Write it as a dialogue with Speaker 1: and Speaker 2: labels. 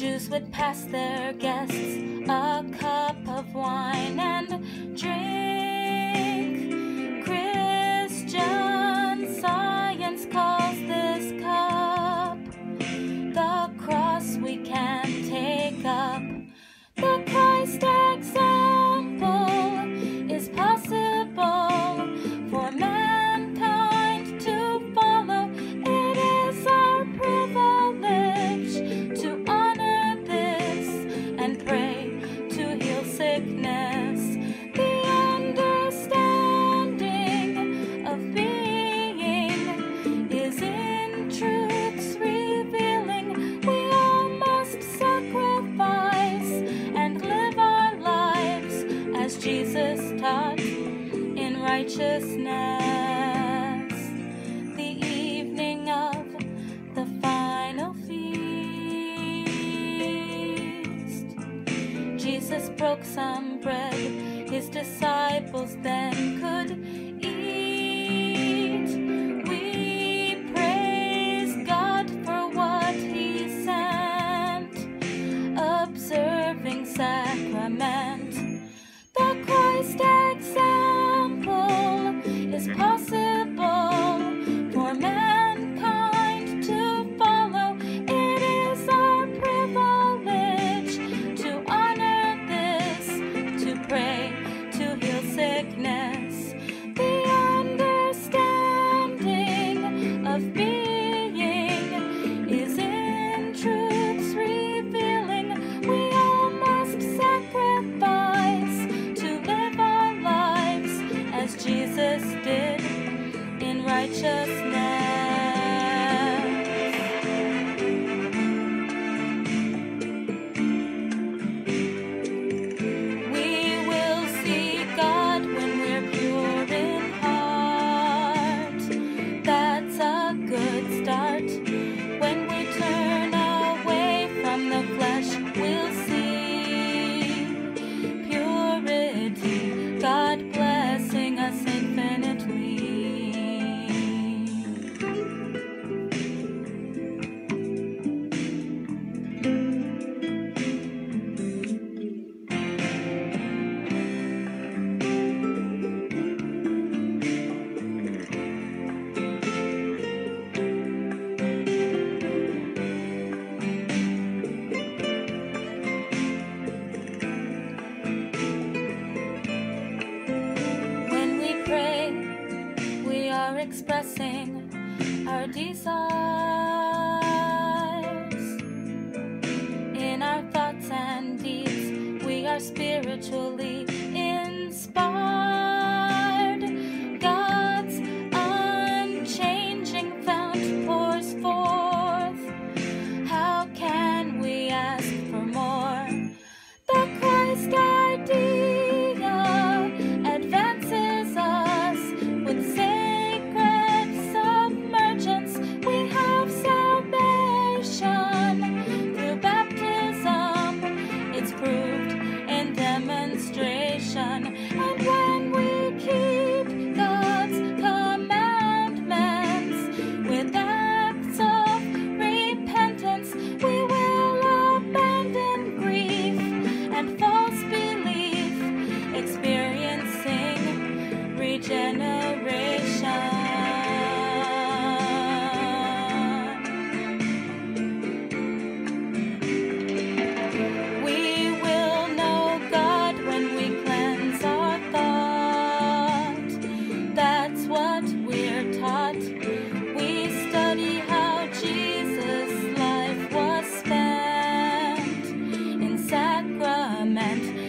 Speaker 1: Jews would pass their guests a cup of wine and drink. Christian Science calls this cup the cross we can take up. The Christ example is possible for mankind to follow. It is our privilege to honor this and pray to heal sickness. The understanding of being is in truth's revealing. We all must sacrifice and live our lives as Jesus taught in righteousness. The evening of the final feast, Jesus broke some bread. His disciples then could eat. We praise God for what He sent, observing sacrament. The Christ example is possible for mankind to follow. It is our privilege to honor this, to pray, to heal sickness. The understanding of being is in truth's revealing. We all must sacrifice to live our lives as Jesus did in righteousness. We will see God when we're pure in heart. That's a good start. When we turn away from the flesh, we'll see purity, God blessing us infinitely. When we pray, we are expressing our desires. In our thoughts and deeds, we are spiritually inspired. God's unchanging fount pours forth. How can we ask for more? The Christ idea advances us with sacred submergence. We have salvation through baptism. It's proved in demonstration. And when we keep God's commandments with acts of repentance, we will abandon grief and false belief, experiencing regeneration. We will know God when we cleanse our thought. That's what we're taught. We study how Jesus' life was spent in sacrament.